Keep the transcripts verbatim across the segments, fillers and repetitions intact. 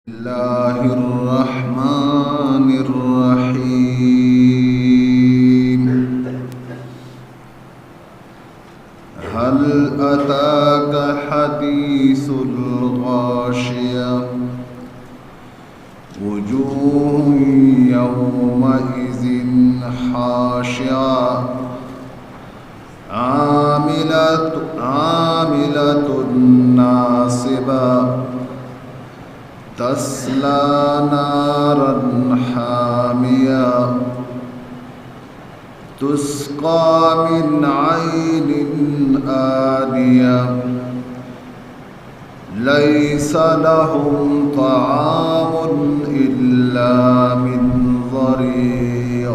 الله الرحمن الرحيم. هل أتاك حديث الغاشية وجوه يومئذ خاشعة عاملة عاملة ناصبة تسلى نارا حامية تسقى من عين آنية ليس لهم طعام إلا من ضريع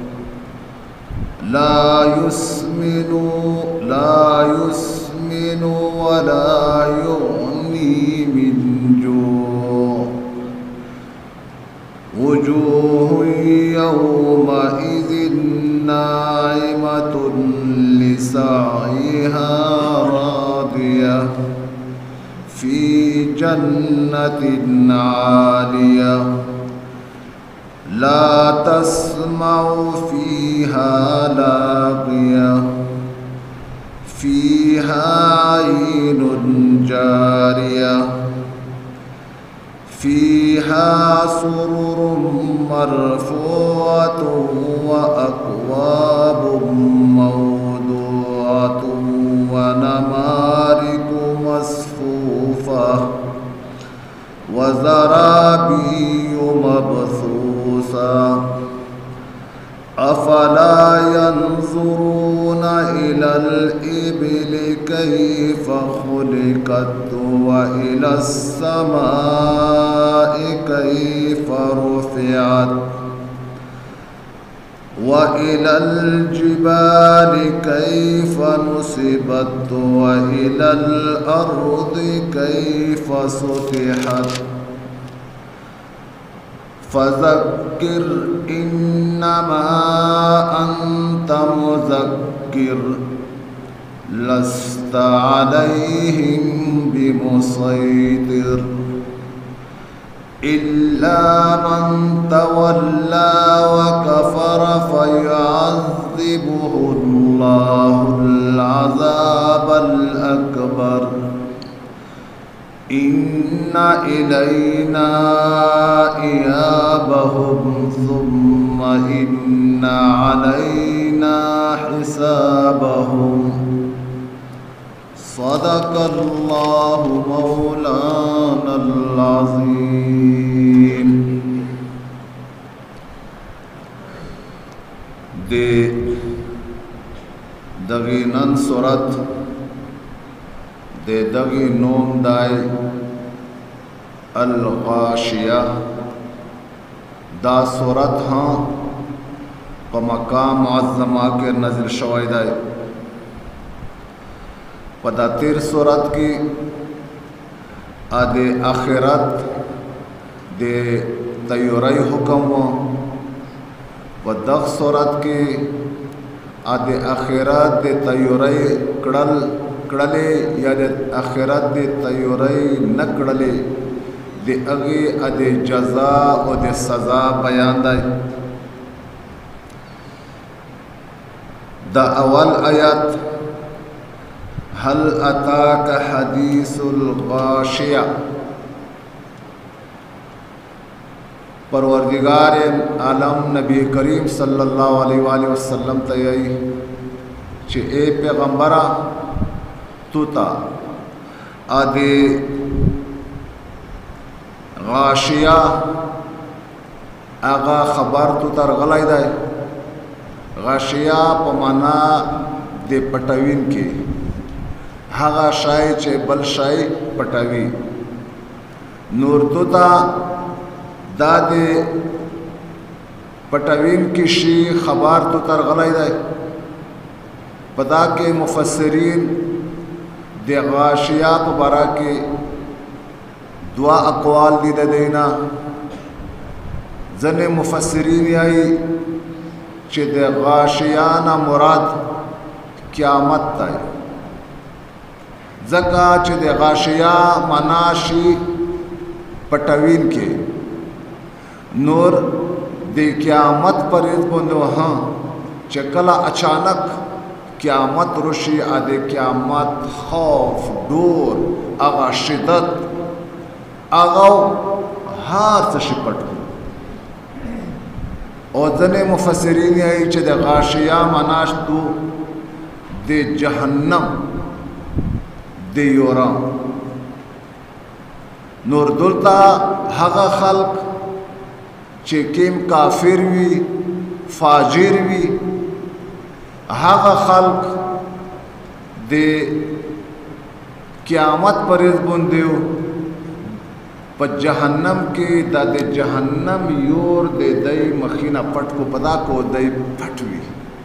لا يسمن لا يسمن ولا يغني من جوع وجوه يومئذ ناعمة لسعيها راضية في جنة عالية لا تسمع فيها لاغية فيها عين جارية فيها سرر مرفوعة وأكواب موضوعة ونمارق مصفوفة وزرابي مبثوثة أفلا ينظرون إلى الإبل كيف خلقت وإلى السماء كيف رفعت وإلى الجبال كيف نصبت وإلى الأرض كيف سطحت فذكر إنما أنت مذكر لست عليهم بمسيطر إلا من تولى وكفر فيعذبه الله العذاب الأكبر إن إلينا إيابهم ثم إن علينا حسابهم صدق الله مولانا العظيم. دے دغینن صورت دے دغی نوم دائے الغاشیہ دا صورت ہاں پا مقام معظمہ کے نزل شوائد آئے پا دا تیر صورت کی آدھے آخرت دے تیوری حکم و دغ صورت کی آدھے آخرت دے تیوری کڑل کڑلے یا دے آخرت دے تیوری نکڑلے دے اگی ادے جزا و دے سزا بیان دائی. دا اول آیات هل اتاک حدیث الغاشیہ پروردگار عالم نبی کریم صلی اللہ علیہ وآلہ وسلم تیائی چھے اے پیغمبرہ توتا آدھے غاشیہ آغا خبر تو تر غلائی دائے غاشیہ پمانا دے پٹوین کے ہاغا شای چے بل شای پٹوی نور تو تا دا دے پٹوین کی شی خبر تو تر غلائی دائے پدا کے مفسرین دے غاشیہ پبارا کے دعا اقوال دی دے دینا زن مفسرین یائی چے دے غاشیانا مراد قیامت تائی زکا چې د غاشیه مناشي पटवीन के नूर दे क़यामत पर बंदो हाँ चकला अचानक क़यामत रुशी आदे क़यामत खौफ डोर आगा शिदत आगा हार से शिपट को और जने मुफसरीन आई चे दे गाशिया मनाश तो दे जहन्नम दे योरा नूर दुलता हगा खल्क चे किम काफिर वी फाजिर वी हगा खल्क दे क़यामत परिज बुंदेव पर जहन्नम के दादे जहन्नम योर दे दई मखीना पट को पदा को दई फटवी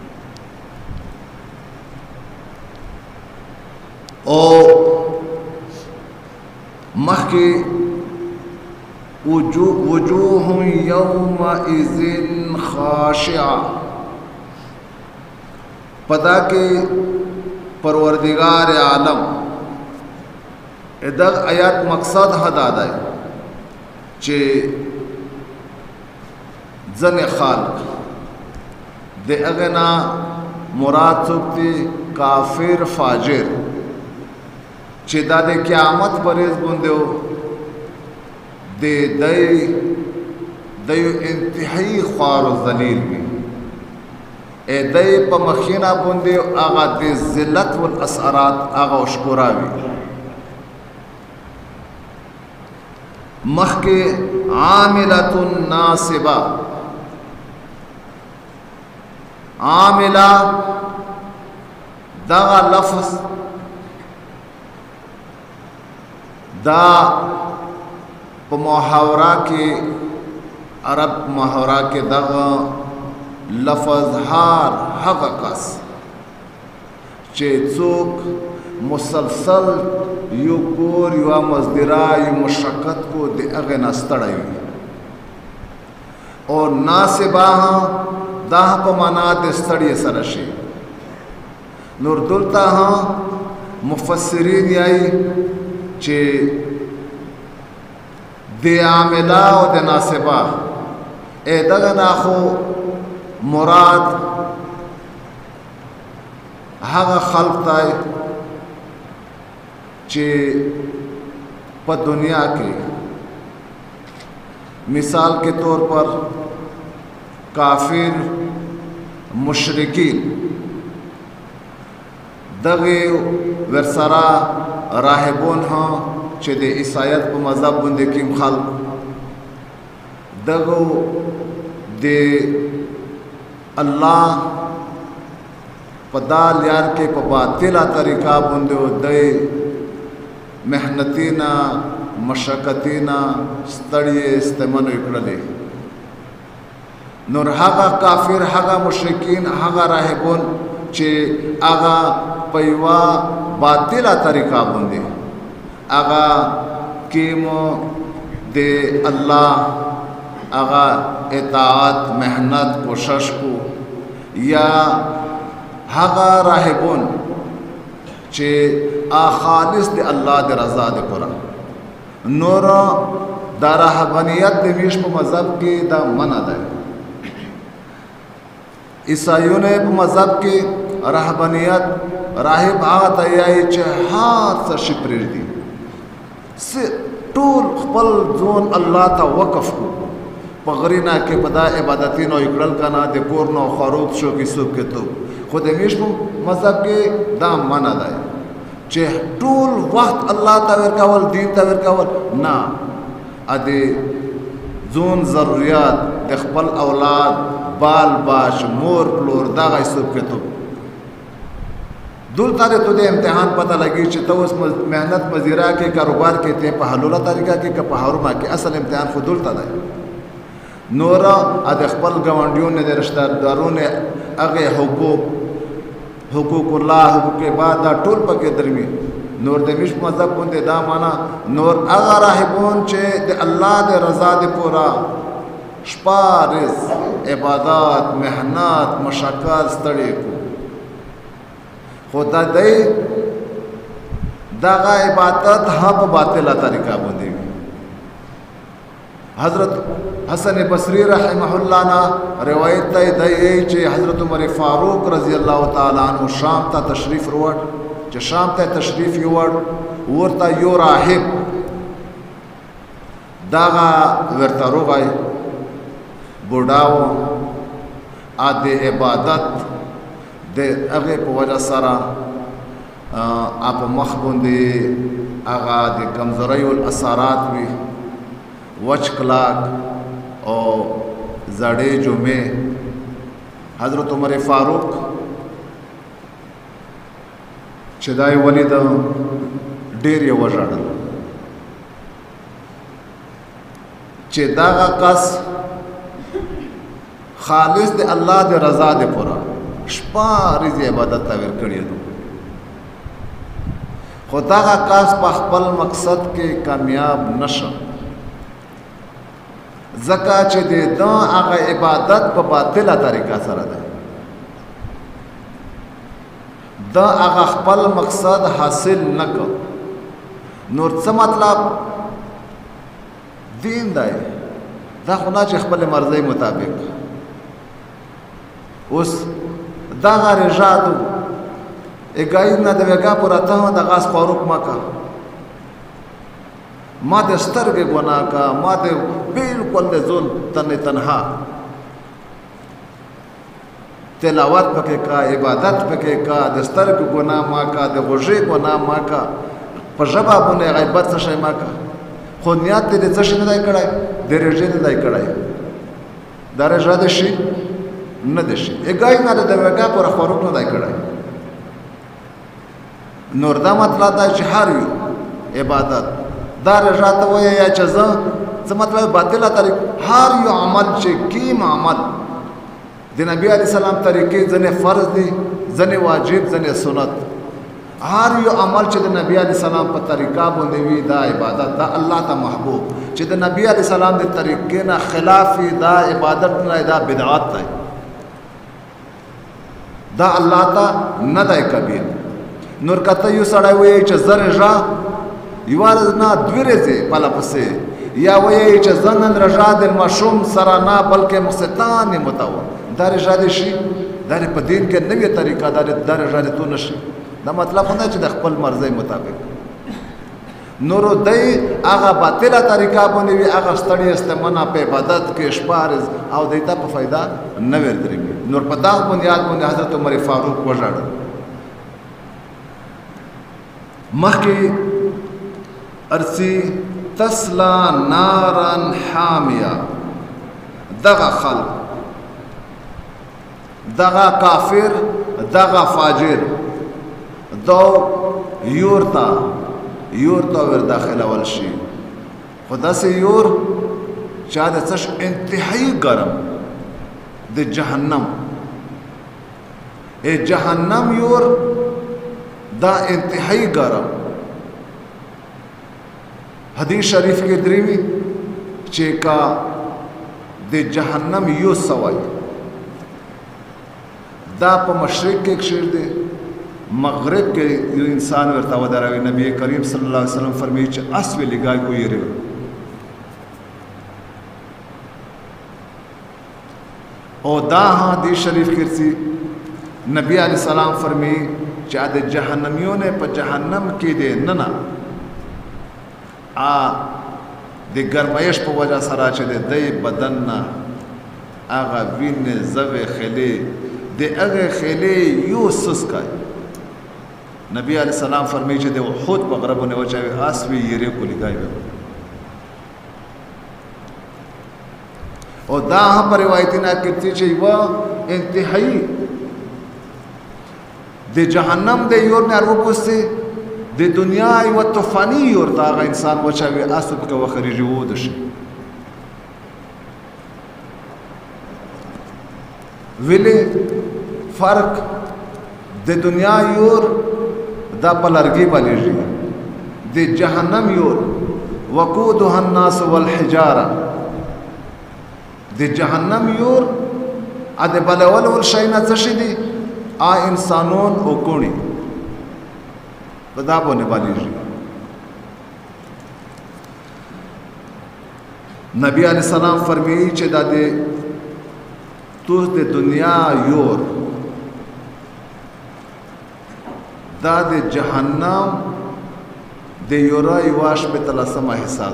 और मख के वजूह यौमइज़िन खाशिआ पता के परवरदिगार आलम इधर आयात मकसद हद आदाय चे जन खाल्क दे अगना मुराद सुक्ति काफिर फाजिर चे दादे क़यामत परेज बुंदो दे दई दई इंतहाई ख्वार जलील में ए दई प मखीना बुंदे आगा दे जिल्लत वल असरात आगा उशकुरावी मख के आमिलतुन नासिबा आमिला दागा लफ्ज़ दा मुहावरा के अरब मुहावरा के दागा लफ्ज़ हार हक़स चेचुक मुसलसल यू कोर युवा मजदरा यू मुशक्क़त को दे अगना स्तड़ाई और ना से बाह दाह को माना दे स्तड़िए सरशे नूरदुलता हाँ मुफस्सिरीन याई चे दे आमिला और दे नासिबा ए दगना खो मुराद हागा खल्क ताय चे प दुनिया के मिसाल के तौर पर काफिर मुशरिकीन दगे वरसरा राहिबोन हाँ चे दे ईसायत प मज़हब बुंदे किम खल्क दगो दे अल्लाह पदाल यार के प बातिला तरीका बुंदो दे मेहनतीना मशक्कतीना स्तड़िए इस्तेमन इकड़ले नूर हागा काफिर हागा मुशरिकीन हागा राहिबोन चे आगा पैवा बातिला तरीका बुंदे आगा कीमो दे अल्लाह आगा इताअत मेहनत कोशिश को या हागा राहिबोन चे आ खालिस दे अल्लाह दे रज़ा दे पुरा नूर दाराहबनियत दे मीश प मज़हब के दा मन अदा ईसाइयों ने मज़हब के रहबनियत राहिब आत आई चे हाथ से शिप्रेर दी से टूल खपल जोन अल्लाह ता वक़फ़ को पगरीना के पदा इबादती नो इकड़ल का ना दे कोर नो खरूद शो की सुब के तो खुद मीश प मज़हब के दाम मन अदा चे टूल वक्त अल्लाह तवर कावल दीन तवर कावल ना अदे जोन ज़रूरियात दखपल औलाद बाल बाश मोर प्लोर दागा सब के तो दुल तारे तुदे इम्तिहान पता लगी चे तो उस मेहनत मजीरा के कारोबार के ते पहलूला तरीका के कपहारुमा के असल इम्तिहान खुद दुल तादा नोरा अदखपल गवांडियों ने रिश्तेदारों ने अगे हुकूक हुकूकुल्लाह हुकूक के बाद दा टोल पके दरमी नूर दे मिश मज़हब बुंदे दा माना नूर अगा राहिबोन चे दे अल्लाह दे रज़ा दे पूरा शपारिस इबादत मेहनत मशक्क़त स्तड़े को खुदा दे दागा इबादत हाँ प बातिला तरीका बुंदे حضرت حسن بصری رحمه الله نا روایت ته دی چې حضرت عمر فاروق رضی الله تعالی عنہ شام ته تشریف وروړ چې شام ته تشریف یوړ ورته یو راهب داغه ورته روغای بوډاو ا د عبادت د هغه په وجه سره اپ مخ باندې هغه د کمزوري او اثرات وي وچ کلاک او زړې جمعه حضرت عمر فاروق چې دای ولید ډېر یې وژړل چې داغه کس خالص د الله د رضا د پورا شپه ورځې عبادت ته ور کړی دو خدا کا کاس په خپل مقصد کې کامیاب نشه زکه چې د دا هغه عبادت په باطله طریقه سره ده دا هغه خپل مقصد حاصل نکړ نور څه مطلب دین دی دا خو نه چې خپل مرضی مطابق اوس دا غرجاتو اګای نه د وګا پراته د غاس فاروق ماکا ما د سترګې ګناه کا ما د بالکل د ځول تنه تنها تلاوت پکې کا عبادت پکې کا د سترګې ګناه ما کا د غوږې ګناه ما کا په ژبه باندې غیبت څه شي ما کا خو نیت دې څه شي نه دی کړای د رژې نه دی کړای دا رژه د شي نه د شي اګای نه د وګا پر فاروق نه دی کړای نور دا مطلب دا چې هر یو عبادت دا رجاته وایي یا چې زه څه مطلب باطله طریق هر یو عمل چې کیم عمل د نبی علی سلام طریقې ځنې فرض دي ځنې واجب ځنې سنت هر یو عمل چې د نبی علی سلام په طریقه باندې وي دا عبادت دا الله ته محبوب چې د نبی علی سلام د طریقې نه خلاف دا عبادت نه دا بدعت دی دا الله ته نه دی کبیر نور کته یو سړی وایي چې زر رجا یوارز نه دوی ورځې پله پسې یا وایي چې زه نن رجا د ماشوم سره نه بلکې مقصدان یم متوه دا رجا دی شي دا په دین کې نوې طریقه دا رجا دی تو نه شي دا مطلب نه چې د خپل مرضی مطابق نور دی هغه باطله طریقه باندې وي هغه ستړي استمنا په عبادت کې شپارز او دیتا په فایده نه ورتري نور په دغه بنیاد باندې حضرت عمر فاروق وژړل مخی ارسی تسلا نارن حامیا دغا خلق دغا کافر دغا فاجر دو یورتا یورتا ور داخل اول شي خدا سے یور چاہد سش انتہائی گرم د جہنم اے جہنم یور دا انتہائی گرم حدیث شریف کے دریمی چیکا دے جہنم یو سوائی دا پا مشرق کے ایک شیر دے مغرب کے یو انسان ورطاوہ داراوی نبی کریم صلی اللہ علیہ وسلم فرمی چا اسوی لگائی کو یہ رہے او دا ہاں حدیث شریف کرسی نبی علیہ السلام فرمی چا د جهنميون په جهنم کې دي نه نه ا د ګرمایش په وجه سره چې د دې بدن نه هغه وین زوی خلی د هغه خلی یو سسکای نبی علیہ السلام فرمایي چې د احد په غربونه وچاوي اسوي یری کو لګای او دا هم په روایتنا کې چې و انتهایی د جهنم د یور نه ورپسې د دنیا یو طوفاني یور دا غ انسان وچاوي اسو په وخريجي وود شي ویلې فرق د دنیا یور دا بلرګي بلېږي د جهنم یور وقودها الناس والحجاره د جهنم یور ا د بلول ول شي نه څه شي دي ا انسانون او کونی پدا بونه باندې نبی علیہ السلام فرمی چې دا د تو د دنیا یور دا د جهنم د یورا یواش په تلسمه حساب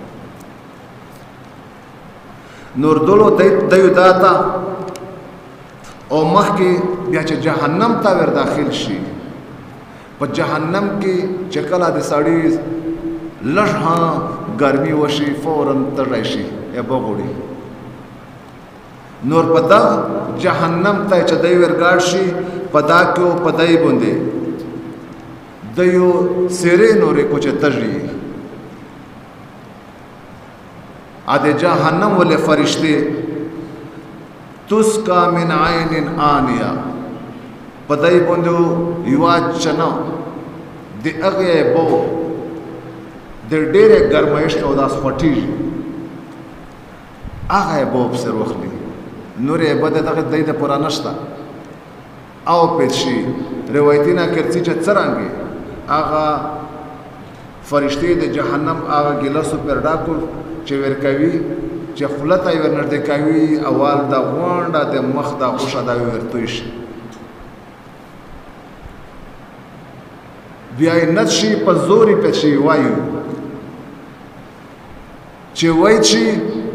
نور دولو دیو داتا او مخ کې بیا چې جهنم ته ور داخل شي په جهنم کې چې کله د سړی لږ ها ګرمي وشي فورا تړای شي یا بغوړي نور په دا جهنم ته چې دی ورګاړ شي په دا کې په دای باندې دیو سره نورې کوچ تجري ا د جهنم ول فرشته تسکا من عین آنیا په دای باندې یو چنا د هغه بو د ډېرې ګرمایش او داس پټیږي هغه بو په سر وخلي نورې بده دغه دای د پرانشتا او پېشي روایتونه کړي چې څرنګه هغه فرشتي د جهنم هغه ګلاسو پر ډاکو چې ورکوي چې خلته یې ورنږدې کوي اول د غونډه د مخ د خوشه دا ورتوي شي بیا یې نشي په زوري پېشي وایو چې وای چې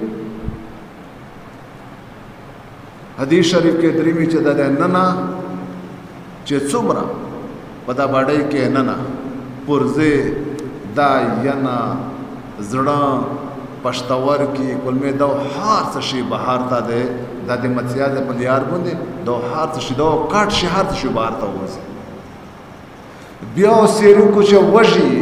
حدیث شریف کې درېمي چې د ننا چې څومره په دا باډۍ کې ننا پرزه دا ینا زړه پښتور کې کلمه دو هر څه شي بهار ته ده د متیاز په دیار باندې دو هر څه شي دو کټ شي هر څه شي بهار ته وځي بیا سیرو کو چې وږي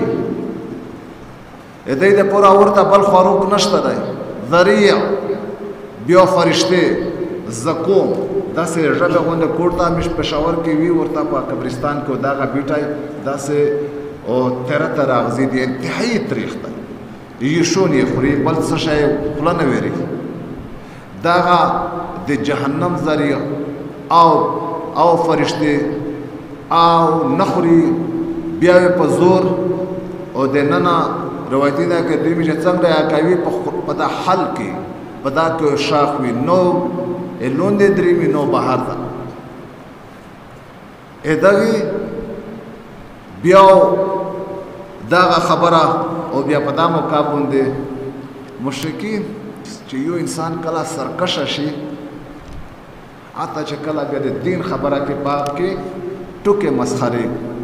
دې د پورا ورته بل خروق نشته دی ذریع بیا فرشته زکوم داسې ژبه غونډه کوړه مش پېښور کې وی ورته په قبرستان کې داغه بیټای داسې او تر تر اغزي دي انتهایی تاریخ دی یشون یې خوري بل څه شی خلا نه ویری داغه د جهنم ذریع او او فرشته او نخوري بیا په زور او د ننا روایتونه کې دوی چې څنګه کوي په د حل کې په دا کې شاخ وي نو لوندې درې نو بهر ده ادغه بیا دا خبره او بیا په دامو کا باندې مشرکین چې یو انسان کله سرکشه شي اته چې کله بیا د دین خبره کې پاک کې ټوکې مسخره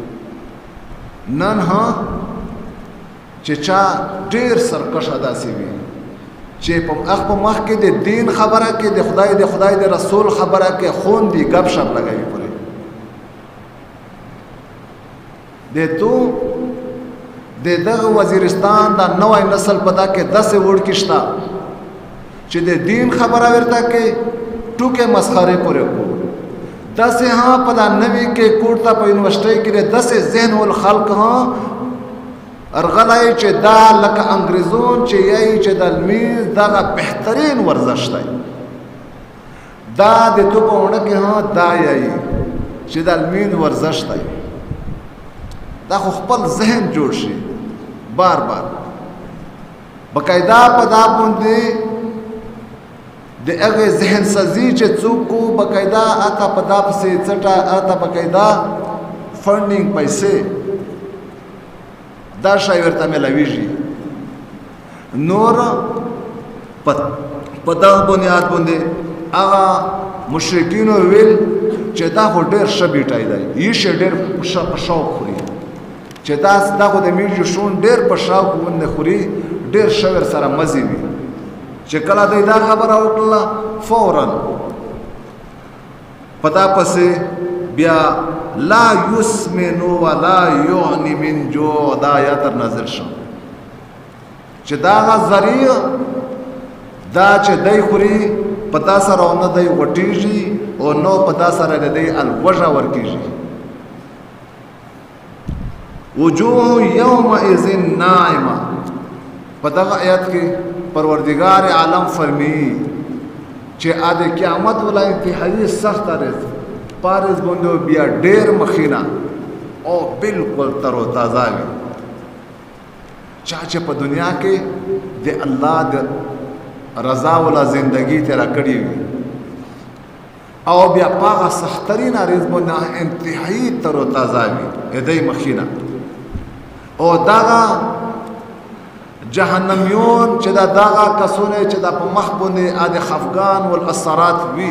نن ها چې چا ډیر سرکشه داسې وي چې په اخ په مخ کې د دین خبره کې د خدای د خدای د رسول خبره کې خون دی غب شپ لګوي پرې د تو د دغه وزیرستان د نوې نسل پتا کې داسې وړ کېشتا چې د دین خبره ورته کې ټوکې مسخره پرې کو داسې ها په دا نوې کې کوټه په یونیورسيټي کې داسې ذهن ول خلق ها ارغلای چې دا لکه انګريزون چې یای چې د لمیز دغه بهترین ورزش دی دا د تو په وړه کې ها دا یای چې د لمین ورزش دی دا خو خپل ذهن جوړ شي بار بار بقاعده په دا باندې د هغه ذهن سازي چې څوک بقاعده اته په دا پسې چټه اته بقاعده فندینګ پیسې دا شای ورته ملويږي نور په دا بنیاد باندې هغه مشرکین ویل چې دا خو ډېر شبيټای دی یې شه ډېر په شوق خوري چې دا دا خو د میږي شون ډېر په شوق ونه خوري ډېر شور سره مزي وي چې کله دا خبره وکړه فورا پتا پسې بیا لا یسمنو ولا یغنی من جوع دا آیات نازل شو چې دا ذریع دا چې دای خوري پتا سره نه دی وټیږي او نو پتا سره دی الوجه ورکیږي وجوه یومئذ ناعمه پتا آیات کې پروردگار عالم فرمی چې اده قیامت ولا انتهایی سخت راځي پارس بوندو بیا ډیر مخینا او بالکل تر او تازه وي چا چې په دنیا کې د الله د رضا ولا زندگی تیرا کړی وي او بیا پاغه سخترین ارز باندې انتهایی تر او تازه وي دې مخینه او داغه جهنميون چې دا داغه کسونه چې دا په مخ باندې اده خفغان والاثرات وي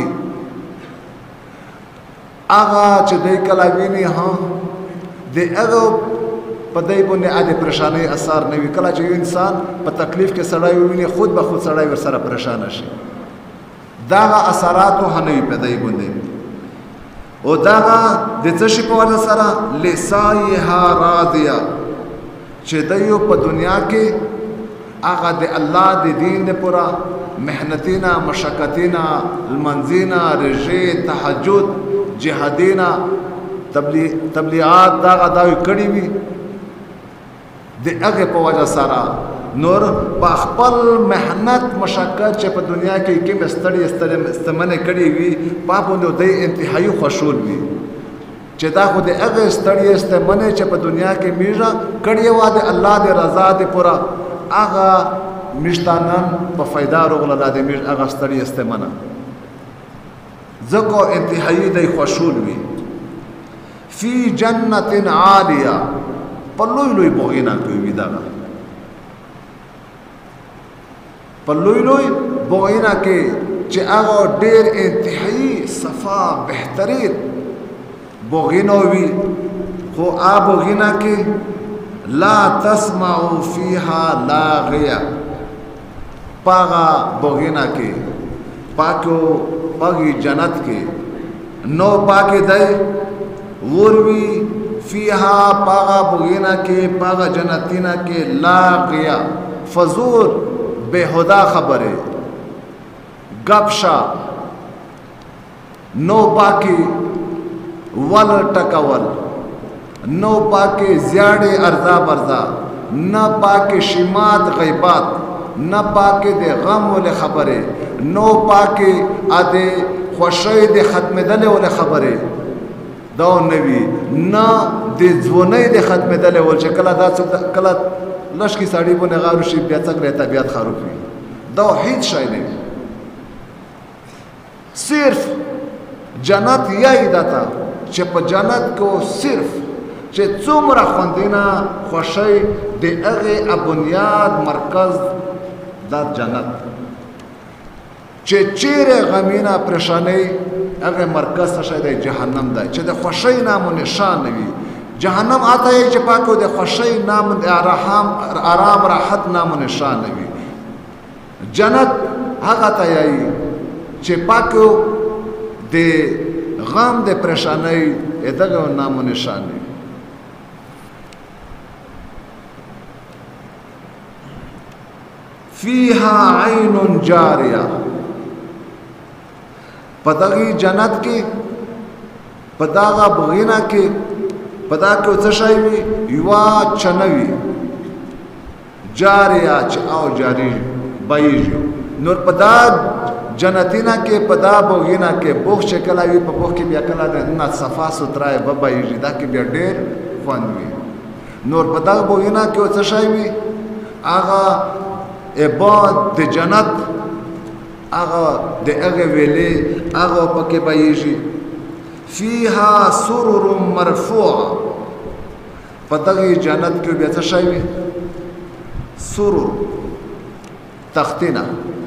هغه چې دې کلا ویني ها دې هغه په دې باندې اده پریشانی اثر نه وي کله چې یو انسان په تکلیف کې سړی ویني خود به خود سړی ور سره پریشان شي داغه اثرات هنوي په دې باندې او داغه د څه شي په وجه سره لسایها راضیه چې دایو په دنیا کې هغه د الله د دین لپاره محنتینا مشقتینا المنزینا رجی تهجد جهادینا تبلیغات داغه داوی کړی وي د هغه په وجه سره نور په خپل محنت مشقت چې په دنیا کې کې مستړي استمنه کړی وي په باندې د انتهایی خوشحال وي چې دا خو د هغه ستړي استمنه چې په دنیا کې میږه کړی و د الله د رضا د پورا هغه مشتانن په فائدہ رغله د میږ هغه ستړي استمنه ځکه انتهایی د خوشحال وي فی جنت عالیه په لوی لوی بوغینا کې وي دا په لوی لوی بوغینا کې چې هغه ډېر انتهایی صفا بهترین بوغینا وي خو آ بوغینا کې لا تسمعوا فيها لاغیا پاغا بوغینا کې پاکو پاگی جنت کې نو پاکي دای وروي فيها پاغا بوغینا کې پاغا جنتینا کې لاغیا فزور بےہدا خبریں گپشا نو پاکی ول ٹکول نو پاکی زیاڑے ارزا برزا نہ پاکی شمات غیبات نہ پاکی دے غم والے خبریں نو پاکی آدے خوشی دے ختم دلے والے خبریں دو نبی نہ دے زونی دے ختم دلے والے کلا دا کلا لش کی ساڑی بو نغارو شی بیا تک رہتا بیات خاروف ہوئی دو حید شای نہیں صرف جنت یای داتا چه پا جنت کو صرف چه څومره خوندینا خوشی دی اغی بنیاد مرکز دا جنت چه چیر غمینا پریشانی اغی مرکز تشای دی جهنم دی چه دی خوشی نامو نشان نوی جهنم آتا ہے چې پاکو د خوشی نام آرام آرام راحت نام و نشان نوی جنت هغه ته یی چې پاکو د غم د پریشانی دغه نام و نشان نوی فیها عین جاریه پدغی جنت کې پداغه بغینا کې پدا کې څه شي وي یوا چنوي جاریا چ او جاری بایج نور پدا جنتینا کې پدا بوغینا کې بوخ شکل وي په بوخ کې بیا کلا د نه صفا سترای به بایج دا کې بیا ډېر خوند وي نور پدا بوغینا کې څه شي وي اغه عباد د جنت اغه د هغه ویلې اغه پکې بایجي فيها سرر مرفوع پدغی جنت کې بیا څه شي وي سرر تختینا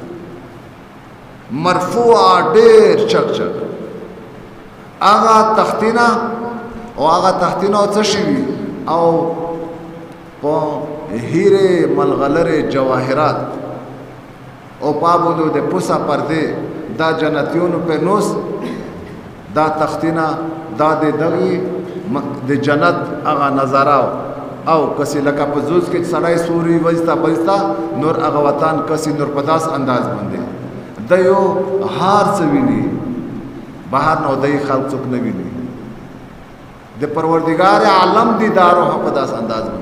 مرفوع ډېر چک چک هغه تختینا او هغه تختینا څه شي وي او په هیره ملغلره جواهرات او پابودو د پوسا پرده دا جنتیونو په نوس دا تختینا دا د دغی د جنت هغه نظاره او کسی لکه په زوز کې سړی سوري وځتا بځتا نور هغه وطن کسی نور پداس انداز باندې د یو هار څه ویني بهر نو دای خلق څوک نه ویني د پروردگار عالم دیدارو په داس انداز باندې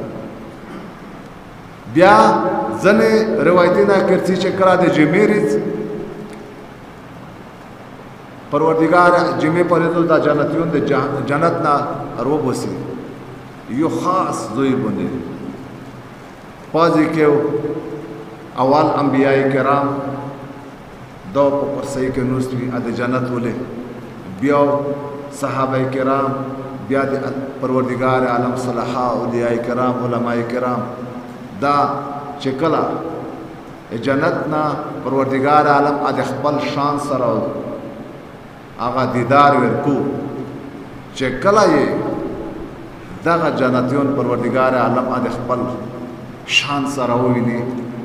بیا ځنه روایتونه کړي چې کړه د جمیریز پروردگار جمعه پرېدل دا جنتیون د جنت نه ارو بوسي یو خاص دوی باندې پازي کې اول انبیای کرام دو په کرسۍ کې نوست وي د جنت ولې بیا صحابه کرام بیا د پروردگار عالم صلحاء اولیاء کرام علماء کرام دا چې کله جنت نه پروردگار عالم د خپل شان سره هغه دیدار ورکو چې کله یې دغه جنتیون پروردگار عالم د خپل شان سره وویني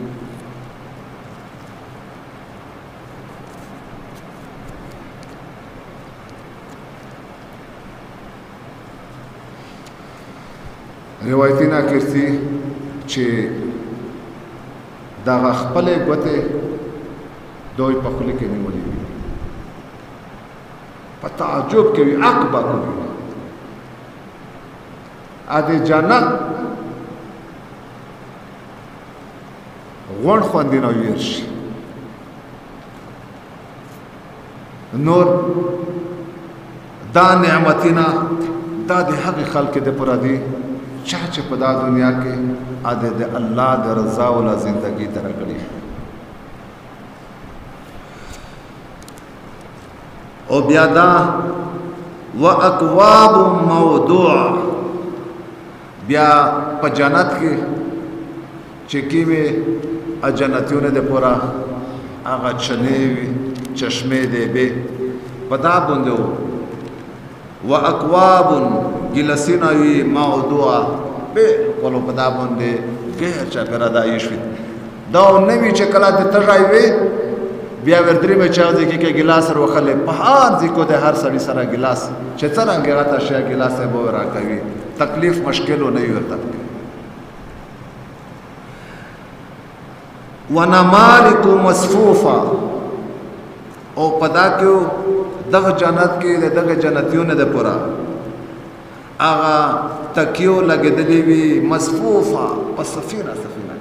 روایتونه کړي چې دغه خپلې ګوتې دوی په خوله کې نیولې وي په تعجب کې وي اکبر وي ا د جنت غوڼ خوندې نه ویر شي نور دا نعمتونه دا د هغې خلک دپاره دي چا چې په دا دنیا کې د الله د رضا ولا زندگی تر کړی او بیا دا واکواب موضوع بیا په جنت کې چې کیوي ا جنتیونه د پورا هغه چنې وي چشمه دی به پدا بوندو واکواب ګلسینا وی موضوع به ولو پدا باندې غیر چا کرا دای شو دا نوې چې کله د تجای وي بیا ورتري مې چا دي کې ګلاس ور وخلې په هر ځکو د هر سړي سره ګلاس چې څنګه راته شي ګلاس به ورا کوي تکلیف مشکل نه ورته ونمالک مصفوفا او پدا کېو دغه جنت کې دغه جنتیونه د پورا اغا تکیو لګېدلې وي مصفوفه په سفینه سفینه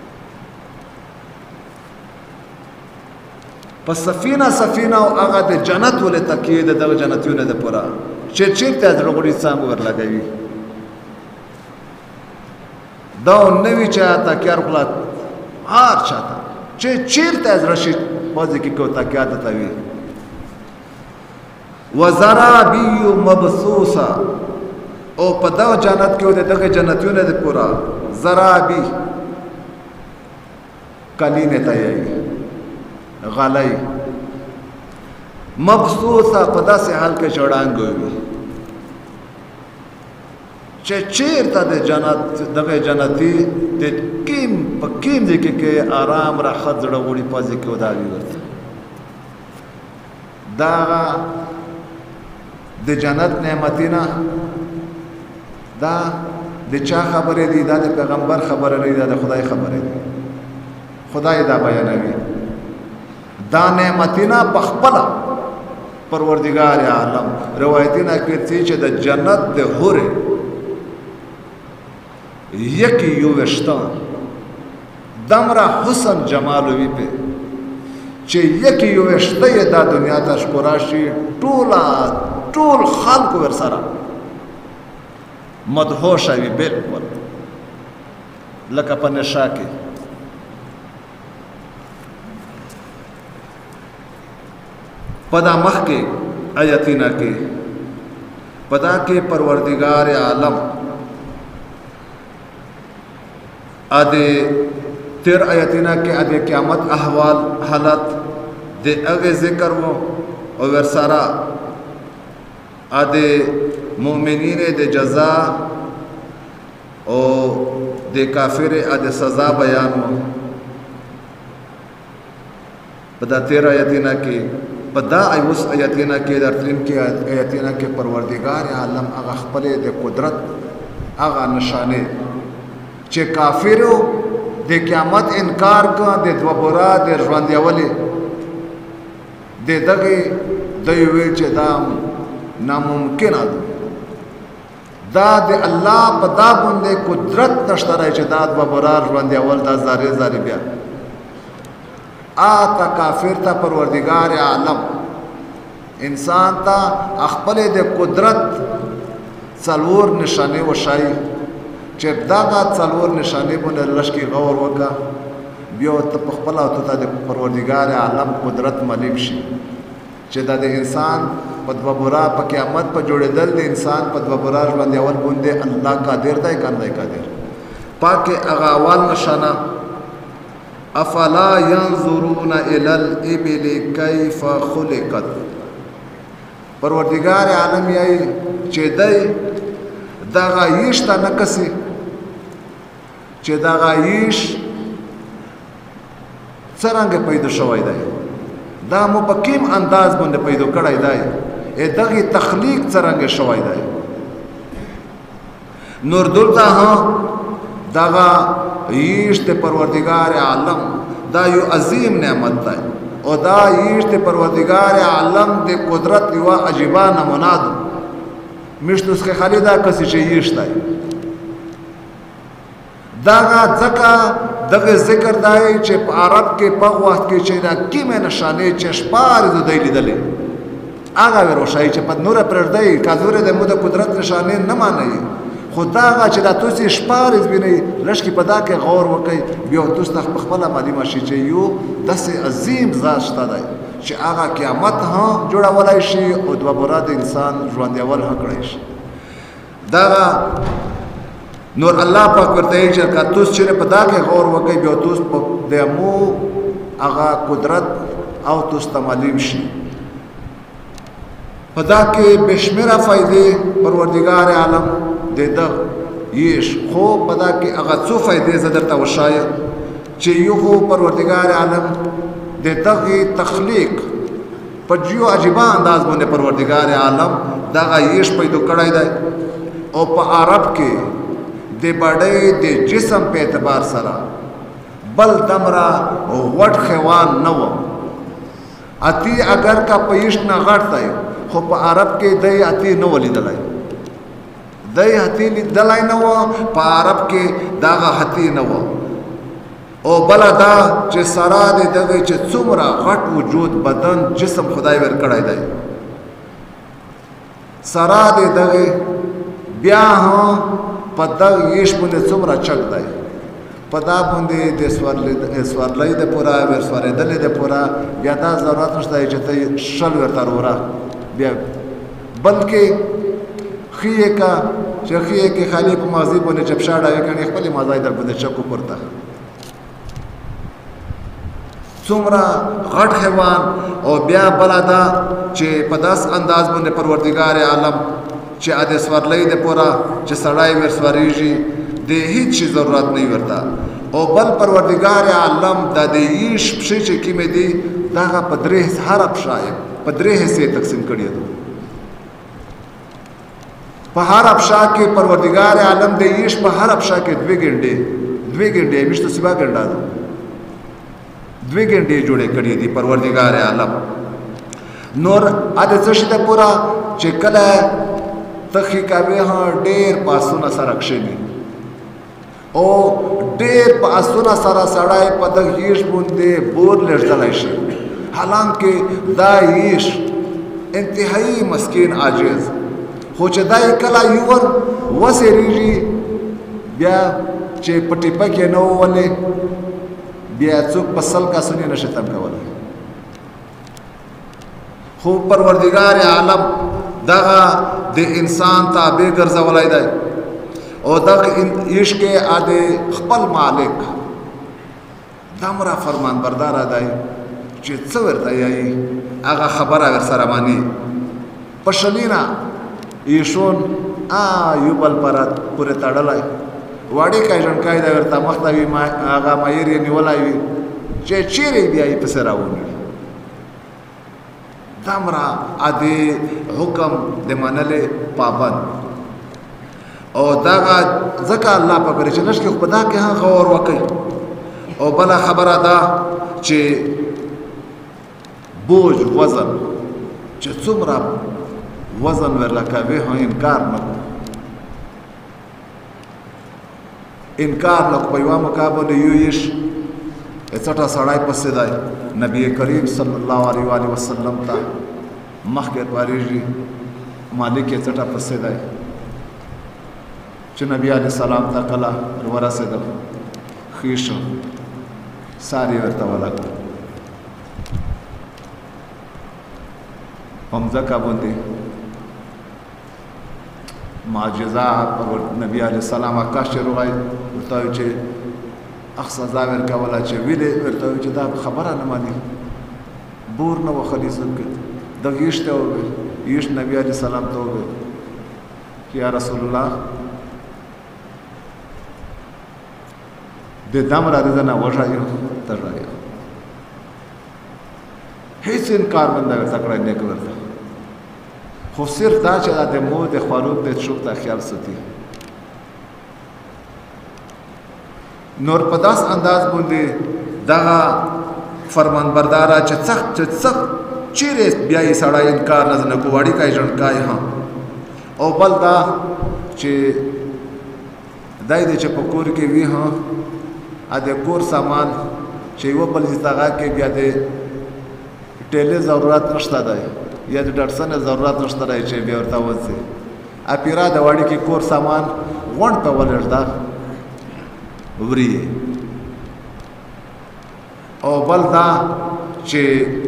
په سفینه سفینه او هغه د جنت ولې تکیې د دغه جنتیونه د پورا چې چیرته زړه غوړي څنګه ورلګوي دا نوې چا تکیار خپل هر چاته چې چیرته زړه شي پوزې کې کو تکیا دته وي وزرابی مبثوثه او په دا جنت کې د دغه جنتیونه د پورا زرابی کلینه تایي غلای مبثوثه په داسې حال کې چړانګ وي چې چیرته د جنت دغه جنتی د کیم په کیم ځکه کې آرام راحت زړه وړي پازې کې وداوي ورته دا د جنت نعمتونه دا د چا خبره دي دا د پیغمبر خبره نه دا د خدای خبره دي خدای دا بیانوي دا نعمتونه په خپل پروردگار عالم روایتونه کوي چې د جنت د هوره یکی یو وشتان دمره حسن جمال وی په چې یکی یو وشته دا دنیا ته ښکارا شي ټول ټول خلق ور سره مدهوش وي بالکل لکه په نشه کې پدا مخ کې آیاتینا کې پدا کې پروردگار عالم اده تیر آیاتینا کې اده قیامت احوال حالت د هغه ذکر وو او ورسره اده مؤمنین د جزا او د کافر اده سزا بیان وو پدا تیر آیاتینا کې پدا ایوس آیاتینا کې درتلین کې آیاتینا کې پروردگار عالم هغه خپل د قدرت هغه نشانه چې کافرو د قیامت انکار کا د دوباره د ژوند یولې د دغه د وی چې دا ناممکن ده دا د الله په دا باندې قدرت نشته چې دا دوباره ژوند یول دا زاري زاري بیا آتا کافر تا پروردگار عالم انسان تا خپل د قدرت څلور نشانه وشای چې دا دا څلور نشانه باندې لشکې غور وکا بیا ته په خپله او ته د پروردګار عالم قدرت معلوم شي چې دا د انسان په دوه بره په قیامت په جوړېدل د انسان په دوه بره ژوندیول باندې الله قادر دی که نه قادر پاک هغه اول نشانه افلا ينظرون الى الابل كيف خلقت پروردگار عالم یای چې دی دغه یش ته نه کسي چې دغه یش څرنګه پیدا شوی دی دا مو په کوم انداز باندې پیدا کړی دی دغه تخلیق څرنګه شوی دی نور دلته ها دغه یش ته پروردگار عالم دا یو عظیم نعمت دی او دا یش ته پروردگار عالم د قدرت یو عجیبه نمونه ده مشت اسخه خالی دا کسی چې یش دی داغه ځکه دغه ذکر دی چې په عرب کې په وخت کې چې دا کیمه نشانه چې شپار د دی لیدلې هغه روشای چې په نور پردای کازوره د مو د قدرت نشانه نه مانی خداغه چې دا تاسو شپار زبینې لشکې په دا کې غور وکي بیا تاسو تخ په خپل مالی ماشي چې یو داسې عظیم ذات شته دی چې هغه قیامت ها جوړولای شي او د براد انسان ژوند اول ها کړی شي دا نور الله پاک ورته چې تاسو چې په دا کې غور وکي بیا تاسو په دمو هغه قدرت او تاسو تمالیم شي په دا کې بشمیره فائدې پروردگار عالم د دا یش خو په دا کې هغه څو فائدې زه درته وښایم چې یو خو پروردگار عالم د دغه تخلیق په یو عجیبه انداز باندې پروردگار عالم دغه یش پیدا کړی دی او په عرب کې د بډې د جسم په اعتبار سره بل دمرا وټ خوان نه و اتی اگر کا پیش نه غړتای خو په عرب کې د اتی نه ولیدلای د اتی لیدلای نه و په عرب کې داغه اتی نه و او بلدا چې سره د دغه چې څومره غټ وجود بدن جسم خدای ور کړای دی سره د دغه بیا ها په دغه یش باندې څومره چک دی په دا باندې د سوارلۍ د پورا ور سوارېدلې د پورا بیا دا ضرورت نشته چې ته شل ورته وروره بیا بلکې خیه کا چې خیه کې خالی په ماضي باندې چپشاړه وي کني خپل مازای در باندې چکو پورته څومره غټ حیوان او بیا بلدا چې په داس انداز باندې پروردگار عالم چې اده سوارلۍ د پورا چې سړای ور سواريږي د هیڅ ضرورت نه ورته او بل پروردگار عالم د دې یش پښې چې کیمه دي داغه پدرې هر افشای پدرې حصے تقسیم کړی دی په هر افشا کې پروردگار عالم د یش په هر افشا کې دوه ګنډې دوه ګنډې مشته سبا ګنډا دوه ګنډې جوړې کړې دي پروردگار عالم نور اده څه شته پورا چې کله تخی کاوی ها ډېر پاسونه سره کښېني او ډېر پاسونه سره سړی په دغه یش باندې بور لړزلی شي حالانکه دا یش انتهایی مسکین عاجز خو چې دا یې کله یور وسېږي بیا چې په ټیپه کې نه وولې بیا څوک په سل کاسونې نشي تم کولی خو پروردگار عالم دغه د انسان تابع ګرځولی دی او دغه عشق اده خپل مالک دمره فرمان بردار دی چې څه ورته یایي هغه خبره ور سره مانی پښلینا یشون ا یو بل پر پورې تړلای واړی کای جن کای دا ورته مختوی ما هغه مایر یې نیولای وي چې چیرې بیا یې پسې راوونی دمره اده حکم د منلې پابند او داغه ځکه الله په پرې چې لږ خو دا کې غور وکړي او بل خبره ده چې بوج وزن چې څومره وزن ورلکوي هو انکار نه انکار نه په یو مقابله یو یش اڅټه سړای پسې دی نبی کریم صلی الله علیه و علیه وسلم ته مخکې پاریږي مالک اڅټه پسې دی چې نبی علیہ السلام ته کله ورسېدل خیشو ساری ورته ولګو په مځکه باندې معجزات او نبی علیه السلام آکاش چې روغای ورته وایي چې اخ سزا ورکوله چې ویلې ورته وایي چې دا خبره نه ماني بور نه وخلی زکت دغه یشته وویل یشت نبی علیه السلام ته وویل چې یا رسول الله د دم را دې نه وژایو ترایو هیڅ انکار بنده ورته کړی نه ورته خو صرف دا چې د مو د خوراک د شوق ته خیال ساتي نور په داس انداز باندې دغه فرمان بردارا چې څخ چې څخ چیرې بیا یې سړی انکار نه نه کوړی کای ژوند کای ها او بل دا چې دای دې چې په کور کې وی ها ا د کور سامان چې یو بل ځای کې بیا د ټیلې ضرورت نشته دی یا د ډاټسن ضرورت نشته دی چې بیا ورته وځي ا پیرا د واړی کې کور سامان وړ په ولردا وری او بل دا چې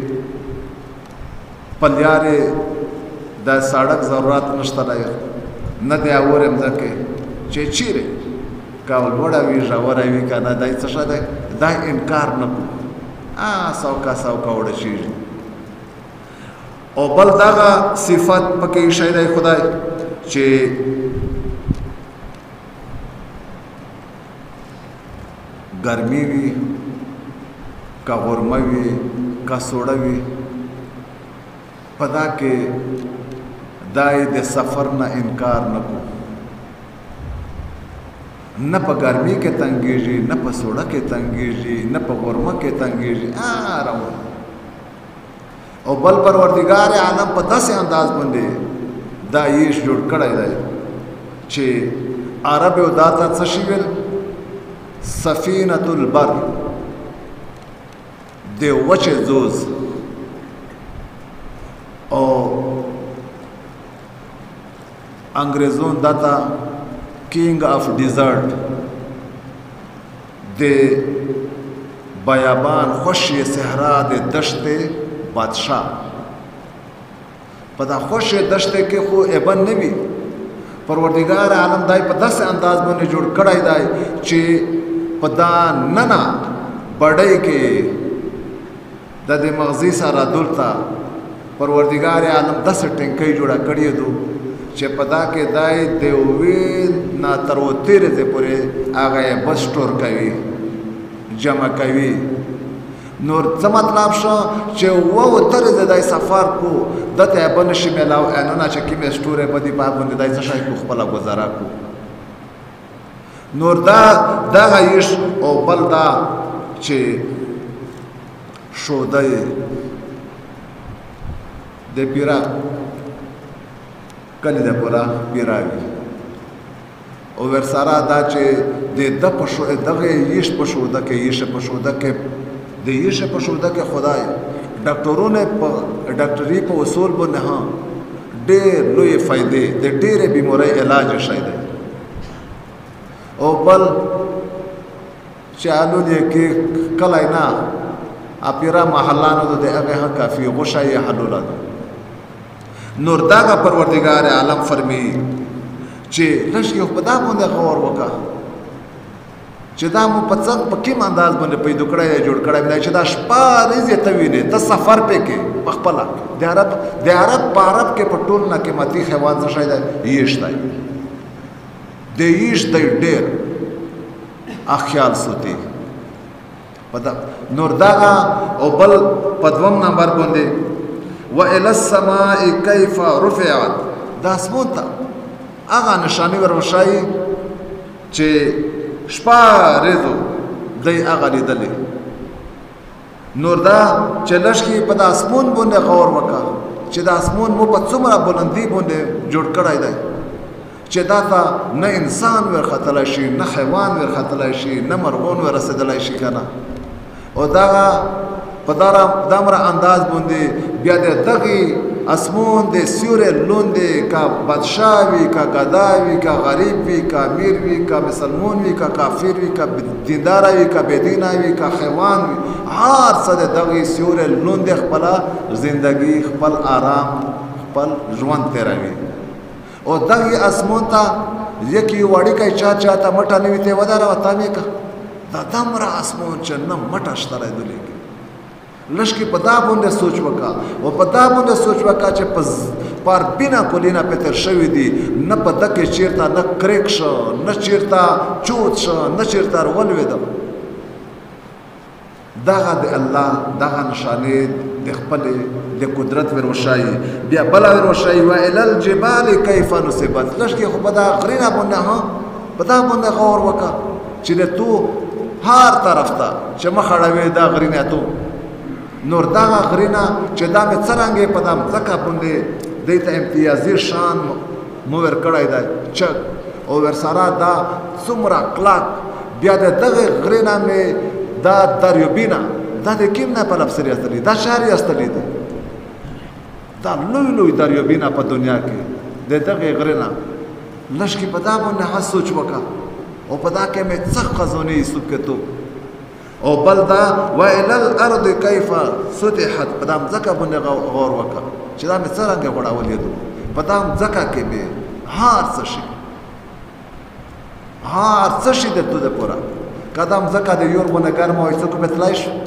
پلیارې د سړک ضرورت نشته دی نه دی اورم ځکه چې چیرې کاول وړه وی ژوره وی کنه دای څه شه دی دا انکار نه کو ا سوکا سوکا وړه شي او بل دغه صفت پکې شي دی خدای چې ګرمي وي کا غرمه وي کا سوړه وي پدا کې دای د سفر نه انکار نه کو نه په ګرمي کې تنګيږي نه په سوړه کې تنګيږي نه په غرمه کې تنګيږي آرام او بل پروردگار عالم په داسې انداز باندې دا یې جوړ کړی دی چې عرب او داتا څه شي ویل سفینه البر د وچه زوز او انګريزون داتا کینگ آف ډیزرټ د بیابان خوشی صحرا د دشت بادشاہ په دا خوشی دشت کې خو ابن نوی پروردگار عالم دای په داسې انداز باندې جوړ کړی دی چې په دا ننا بډای کې د دې مغزي سره دلته پروردگار عالم داسې ټینګي جوړه کړی دو چې پدا کې دای دیوی نا تر وتیرې ته پورې هغه بس ټور کوي جمع کوي نور څه مطلب شو چې وو تر دې سفر کو دته بن شي ملاو انونه چې کې مستوره په دې په باندې دای څه شي خپل گزاره کو نور دا دا غیش او بل دا چې شو دای د پیرا کلی د پورا پیراوي او ورسره دا چې د د پښو دغه یش پښو د کې یش پښو د کې د یش پښو د کې خدای ډاکټرونه په ډاکټري په اصول باندې ها ډېر لوی فائدې د ډېرې بیمارۍ علاج شي دی او بل چالو دې کې کله نه اپیرا محلانو د هغه کافي غوښه حلوله نور داغه پروردگار عالم فرمی چې لږ یو په دا باندې غور وکړه چې دا مو په څنګه په کوم انداز باندې پیدا کړی جوړ کړی دی چې دا شپه ورځې ته وینې ته سفر پې کې په خپله د عرب د عرب په عرب کې په ټول نه قیمتي حیوان څه شی دی ییش دی د ییش دی ډېر خیال ساتي نور داغه او بل په دوم نمبر باندې وإلى السماء كيف رفعت دا اسمون ته هغه نشاني ورشای چې شپه ورځو دی هغه لیدلې نور دا چې لږکي په د اسمون باندې غور وکړه چې د اسمون مو په څومره بلندي باندې جوړ کړی دی چې دا ته نه انسان ورختلی شي نه حیوان ورختلی شي نه مرغون ورسېدلی شي که نه او دغه په دامره انداز باندې بیا د دغې اسمون د سیورې لوندې کا بادشاه وي کا ګدا وي کا غریب وي کا امیر وي کا مسلمون وي کا کافر وي کا دینداره وي کا بېدینه وي کا حیوان وي هر څه د دغې سیورې لوندې خپله زندګي خپل آرام خپل ژوند تېروي او دغې اسمون ته یکې وړیکی چا چا ته مټه نه وي ته یې ودروه تامې که دا دومره اسمون چې نه مټه شته رایدلی کې لږ کې په دا باندې سوچ وکړه او په دا باندې سوچ وکړه چې په پاربینه کلینه پې تېر شوي دي نه په ده کې چېرته نه کریک شه نه چېرته چوت شه نه چېرته ولوېده دغه د الله دغه نشانې د خپلې د قدرت وروښایي بیا بله وروښایي و الی الجبال کیف نصبت لږ کې خو په دا غرینه باندې ها په دا باندې غور وکړه چې د تو هر طرف ته چې مخ اړوې دا غرینه تو نور دغه غرینه چې دا مې څرنګې په دا مځکه باندې دی ته امتیازي شان مو ورکړی دی چک او ورسره دا څومره کلک بیا د دغې غرینه مې دا دریوبینه دا د کوم نه په لفظري استلی دا شهري استلی دی دا لوی لوی دریوبینه په دنیا کې د دغې غرینه لږ کې په دا باندې ها سوچ وکړه او په دا کې مې څه خزانې ایسوب کېتو او بل دا و الی الارض کیف سطحت په دا مځکه باندې غور وکړه چې دا مې څرنګه غوړولیدو په دا مځکه کې مې هر څه شي هر څه شي درته دپاره که دا مځکه د یور باندې ګرمه وای څوک به تللی شو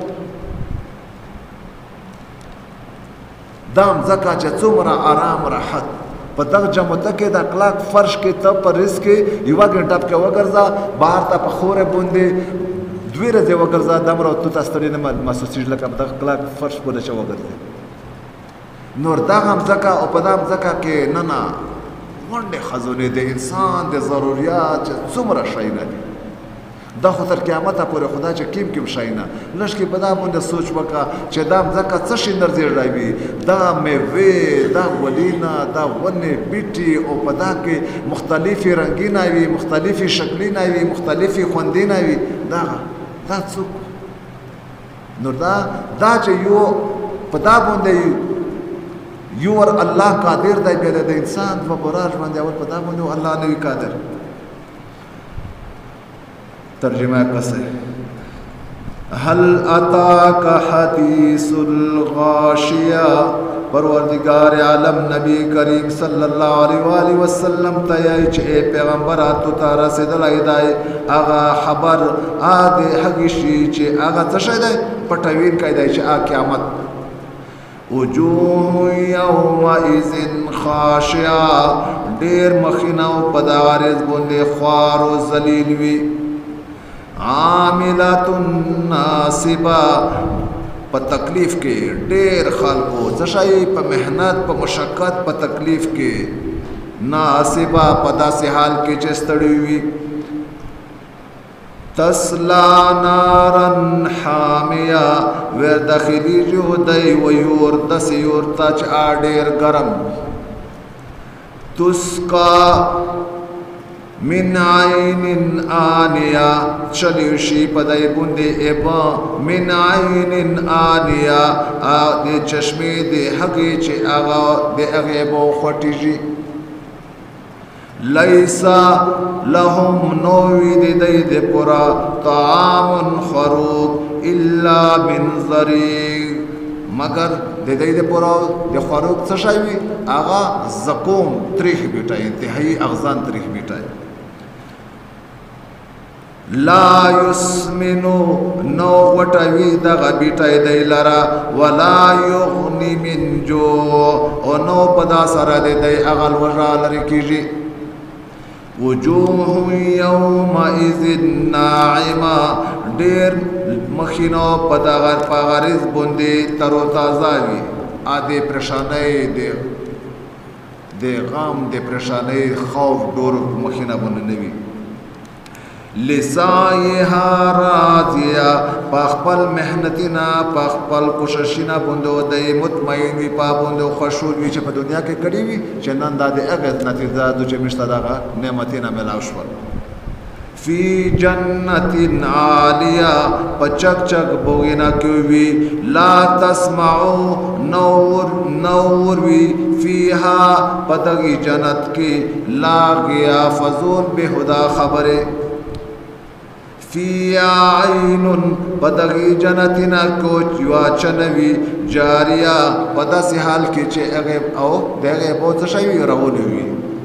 دا مځکه چې څومره آرام راحت په دغه جمعته کې د کلاک فرش کې ته په رزق کې یوه ګنټه پکې وګرځه بهر ته په خورې باندې دوی ورځې وګرځه دومره تو ته ستړی نه محسوسېږي لکه په دغه کلاک فرش باندې چې وګرځې نور دغه مځکه او په دغه مځکه کې نه نه غونډې خزانې د انسان د ضروریات چې څومره شیونه دي دا خو تر قیامته پورې خدا چې کیم کیم شیونه لږ کې په دا باندې سوچ وکړه چې دا مځکه څه شي نرزېږي دا میوې دا ګلونه دا ونې بیټي او په دا کې مختلفې رنګونه وي مختلفې شکلونه وي مختلفې خوندونه وي دغه دا څوک نو دا دا چې یو په دا باندې یو ور الله قادر دی بیا د انسان په براج باندې اول په دا باندې الله نه وي قادر ترجمه قصه هل اتاک حدیث الغاشیہ پروردگار عالم نبی کریم صلی اللہ علیہ وآلہ وسلم تیائی چھے پیغمبراتو تا رسیدلائی دائی آغا خبر آدھے حقیشی چھے آغا تشای دائی پتاوین کئی دائی چھے آ قیامت وجوه یومئذ خاشعہ دیر مخیناو پدارز بندے خوار و ذلیل وی عاملات ناصبہ په تکلیف کې ډېر خلکو څه شی په محنت په مشقت په تکلیف کې ناصبه په داسې حال کې چې ستړي وي تسلا نارن حامیه ور داخلي جو دی ویور داسې یور ته چې ډېر ګرم تسقا من عین آنیا چلیوشی پدای بندی ایبا من عین آنیا دی چشمی دی حقی چی آغا دی اغیبو خوٹیجی لیسا لهم نوی دی دی دی پورا طعام خروب الا من ذریق مگر دی دی دی پورا دی خروب چشایوی آغا زقوم تریخ بیٹای انتہائی اغزان تریخ بیٹای لا یسمنو نو غټوي دغه بیټی دی لره ولا یغنی من جو او نو په دا سره دی دی هغه لوږه لرې کېږي وجوه یومئذ ناعمه ډېر مخینو په دغه په غریز باندې تروتازه وي ا دې پریشانۍ د غم د پریشانۍ خوف ډور مخینه باندې نه وي لسایها راضیه پخپل محنتینا پخپل کوششینا بوندو د مطمئن وي په بوندو خوشحال وي چې په دنیا کې کړي وي چې نن دا د هغه نتیجه د چې مشته دغه نعمتینا ملاو شول فی جنت عالیہ پچک چک بوگینا کیوں بھی لا تسمعو نور نور بھی فیہا پتگی جنت کی لاغیا فضول بے خدا خبرے فی عین پدغی جنتنا کوچ واچنوی جاریہ پدا سی حال کی چے اغیب او دیغیب بہت شایوی رولوی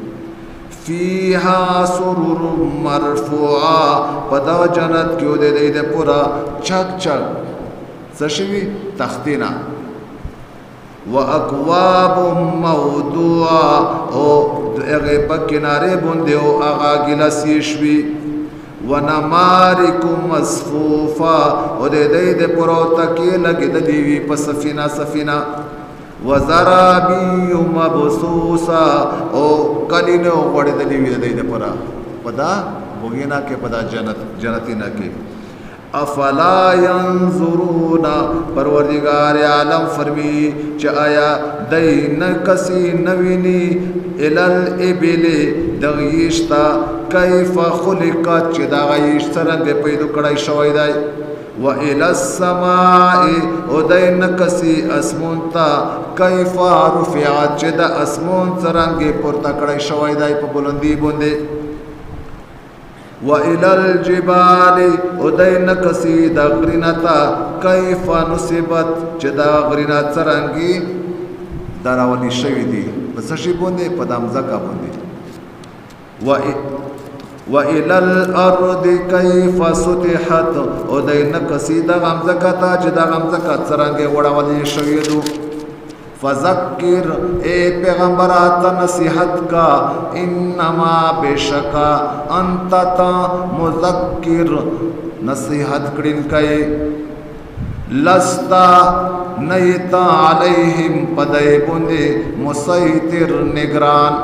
فیہا سرور مرفوعا پدا جنت کیو دے دے دے پورا چک چک سشوی تختینا و اقواب موضوعا او اغیب کنارے بندے او اغا گلسیشوی ونمارک مصفوفا او دے دے دے پرو تکی لگی دلیوی پا سفینہ سفینہ وزرابی مبسوسا او کلینو غوڑی دلیوی دے دے پرا پدا بگینا کے پدا جنت جنتینا کے افلا ینظرون پروردگار عالم فرمی چا آیا دین کسی نوینی الالابل دغیشتا کیف خلقت چی دا غیش سرنگ پیدو کڑای شوئی دائی و الى السماء او دین کسی اسمون تا کیف رفعت چی دا اسمون سرنگ پورتا کڑای شوئی دائی پا بلندی بندے و الى الجبال او دین کسی دا غرینتا کیف نصبت چی دا غرینت سرنگی داراولی شوی دی بسشی بندے پدامزکا بندے و الى الارض کیف سطحت او دین کسی دا غمزکتا چی دا غمزکت سرنگی وڑاولی شوی دو فذکر اے پیغمبرات نصیحت کا انما بے شکا انتا تا مذکر نصیحت کرن کئی لستا نیتا علیہم پدے بندے مسیطر نگران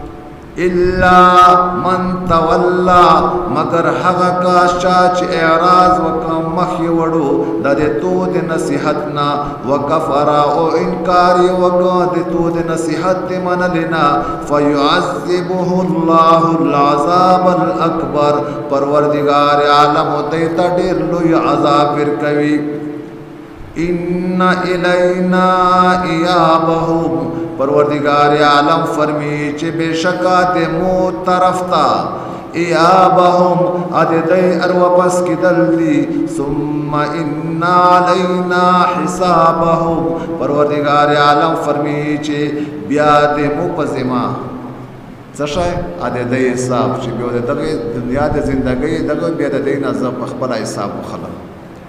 الا من تولا مگر حقا کا شاچ اعراض وکا مخی وڑو دا دے تو دے نصیحتنا وکفرا او انکاری وکا دے تو دے نصیحت من لنا فیعذبه اللہ العذاب الاکبر پروردگار عالم دیتا دیر لوی عذاب ورکوی ان الینا ایابہم پروردگار عالم فرمی چے بے شکا دے مو طرف تا ایابہم ادے دے اروپس کی دل دی ثم ان علینا حسابہم پروردگار عالم فرمی چے بیا دے مو پزما سشای ادے دے حساب چے بیا دے دنیا دے زندگی دگو بیا دے نظر اخبر حساب خلق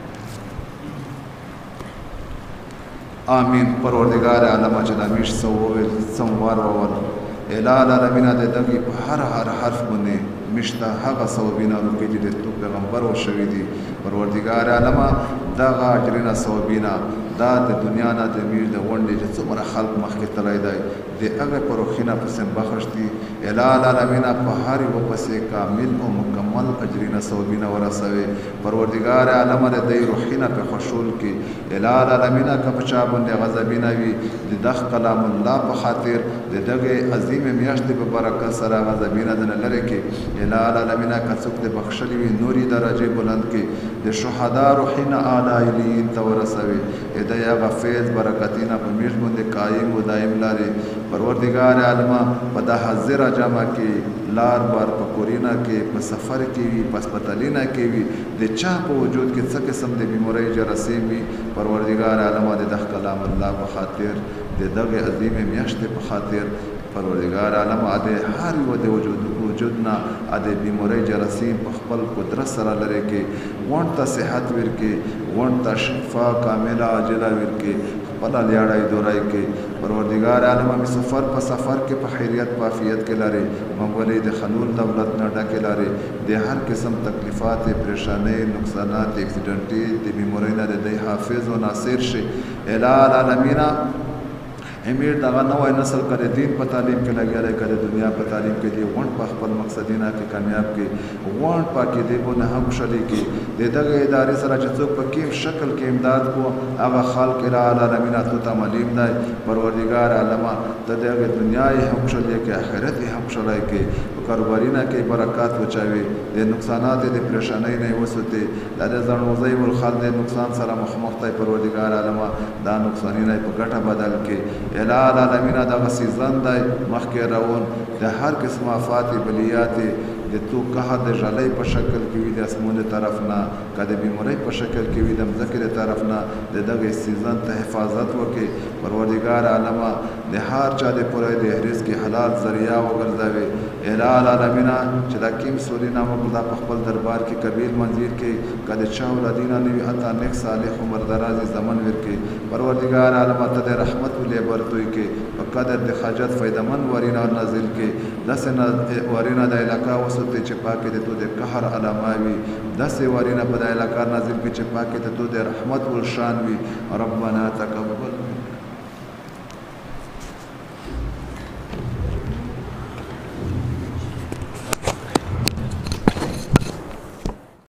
آمین پروردگار عالم چلامیش سوویل سموار ووال الال عالمینا دے دگی ہر ہر حرف بنے مشتا حقا سوبینا روکی جدے تو پیغمبر و شویدی پروردگار عالم داغا جرینا سوبینا دا دے دنیا نا دے میر دے ونڈی جد سمرا خلق مخی تلائی دائی دے اگر پروخینا پسن بخشتی الال عالمینا پہاری و پسے کامل و مکمل اجرینا سوبینا ورسوے پروردگار عالم دے دے روحینا پہ خشول کی الال عالمینا کا پچابن دے غزبینا وی دے دخ کلام اللہ پہ خاطر دے دگے عظیم میاشت پہ برکت سرا غزبینا دن لرے کے الال عالمینا کا سکت بخشلی وی نوری درجے بلند کے دے شہداء روحینا آلائلین تورسوے دیا غفیز برکتینا پر میش بندے قائم و دائم لارے پروردگار عالمہ پدا حضر جامع کی لار بار پکورینا کے پسفر کی وی پسپتلینا کی وی دے چاہ پا وجود کے سکے سم دے بیموری جرسیم وی پروردگار عالمہ دے دخ کلام اللہ بخاطر دے دغ عظیم میاشت بخاطر پروردگار عالمہ دے ہاری و دے وجود وجودنا ادے بیموری جرسیم پخپل قدرت سرا لرے کے وانتا صحت ور کے وانتا شفا کاملہ عاجلہ ور کے پلا لیاڑائی دورائی کے پروردگار عالم ہمیں سفر پا سفر کے پا خیریت پا فیت کے لارے منگولی دے خلول دولت نڈا کے لارے دے ہر قسم تکلیفات پریشانے نقصانات ایکسیڈنٹی دے بیمورینا دے دے حافظ و ناصر شے الال عالمینہ امیر دغه نوې نسل کړي دین په تعلیم کې لګیا دی کړي دنیا په تعلیم کې دی وړ په خپل مقصدینه کې کامیاب کې وړ پاکي دی په نه هم شلي کې د دغه ادارې سره چې څوک په کیم شکل کې امداد کو هغه خلق اعلی العالمین ته تعلیم دی پروردگار عالم ته دغه دنیا یې هم شلي کې آخرت یې هم شلي کې کاروبارینا کې برکات وچاوي د نقصانات د پریشانۍ نه وسوته د ځانوځي ول خلک د نقصان سره مخ ته پروردگار عالم دا نقصانینه په ګټه بدل کې اعلی العالمین دا سیزن دی مخکې روان د هر قسم آفات بلیات د تو که د ژلۍ په شکل کې وي د اسماني طرف نه که د بیمارۍ په شکل کې وي د مځکې د طرف نه د دغه سیزن ته حفاظت وکړي پروردگار عالم د هر چا د پوره د رزق حلال ذریعہ وګرځوي اعلی العالمین چې دا کیم سوري نامه خدا په خپل دربار کې قبیل منزل کې کله چا ولادینا نوی عطا نیک صالح عمر دراز زمن ورکي پروردگار عالم ته د رحمت ولې برتوي کې په قدر د حاجت فائدمن ورینا نازل کې دسنه ورینا د علاقہ وسته چې پاکه د تو د قهر علامه دسه ورینا په د علاقہ نازل کې چې پاکه د تو د رحمت ول شان وي ربنا تقبل